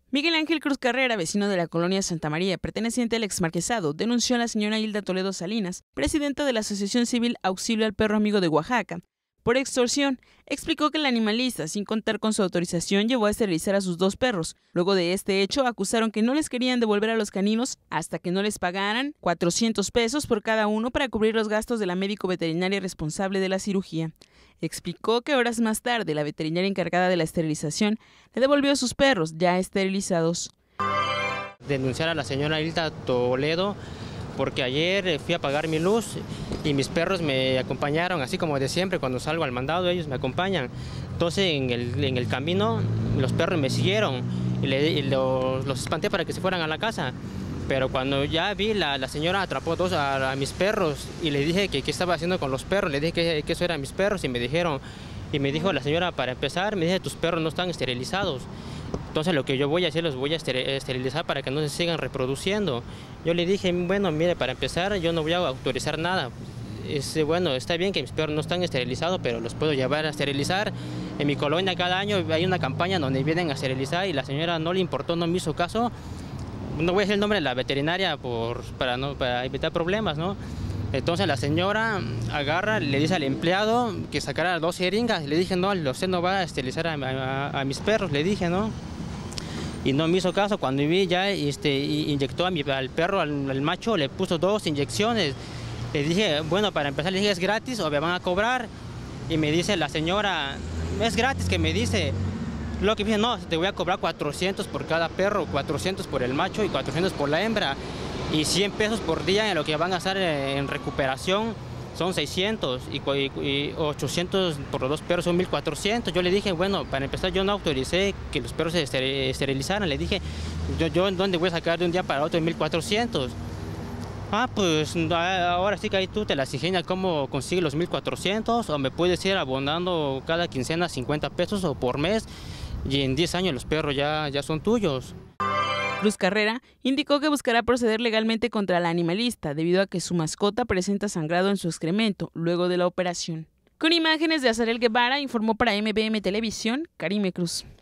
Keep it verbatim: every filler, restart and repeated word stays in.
Miguel Ángel Cruz Carrera, vecino de la colonia Santa María, perteneciente al exmarquesado, denunció a la señora Hilda Toledo Salinas, presidenta de la Asociación Civil Auxilio al Perro Amigo de Oaxaca, por extorsión. Explicó que el animalista, sin contar con su autorización, llevó a esterilizar a sus dos perros. Luego de este hecho, acusaron que no les querían devolver a los caninos hasta que no les pagaran cuatrocientos pesos por cada uno para cubrir los gastos de la médico veterinaria responsable de la cirugía. Explicó que horas más tarde la veterinaria encargada de la esterilización le devolvió a sus perros ya esterilizados. Denunciar a la señora Hilda Toledo porque ayer fui a pagar mi luz y mis perros me acompañaron, así como de siempre, cuando salgo al mandado ellos me acompañan. Entonces en el, en el camino los perros me siguieron y, le, y los, los espanté para que se fueran a la casa. Pero cuando ya vi, la, la señora atrapó dos a, a mis perros y le dije que qué estaba haciendo con los perros, le dije que, que eso eran mis perros y me dijeron, y me dijo la señora, para empezar, me dice, tus perros no están esterilizados. Entonces lo que yo voy a hacer, los voy a esterilizar para que no se sigan reproduciendo. Yo le dije, bueno, mire, para empezar, yo no voy a autorizar nada. Es, bueno, está bien que mis perros no están esterilizados, pero los puedo llevar a esterilizar. En mi colonia cada año hay una campaña donde vienen a esterilizar y la señora no le importó, no me hizo caso. No voy a decir el nombre de la veterinaria por, para, no, para evitar problemas, ¿no? Entonces la señora agarra, le dice al empleado que sacara dos jeringas. Le dije, no, usted no va a esterilizar a, a, a mis perros, le dije, ¿no? Y no me hizo caso. Cuando vi ya este, inyectó a mi, al perro, al, al macho, le puso dos inyecciones. Le dije, bueno, para empezar, le dije, ¿es gratis o me van a cobrar? Y me dice la señora, es gratis, que me dice. Lo que dije, no, te voy a cobrar cuatrocientos por cada perro, cuatrocientos por el macho y cuatrocientos por la hembra. Y cien pesos por día en lo que van a estar en recuperación son seiscientos y, y ochocientos por los dos perros son mil cuatrocientos. Yo le dije, bueno, para empezar yo no autoricé que los perros se esterilizaran. Le dije, yo, yo ¿dónde voy a sacar de un día para otro mil cuatrocientos? Ah, pues ahora sí que ahí tú te las ingenias cómo consigues los mil cuatrocientos o me puedes ir abonando cada quincena cincuenta pesos o por mes y en diez años los perros ya, ya son tuyos. Cruz Carrera indicó que buscará proceder legalmente contra la animalista debido a que su mascota presenta sangrado en su excremento luego de la operación. Con imágenes de Azarel Guevara, informó para M B M Televisión, Karime Cruz.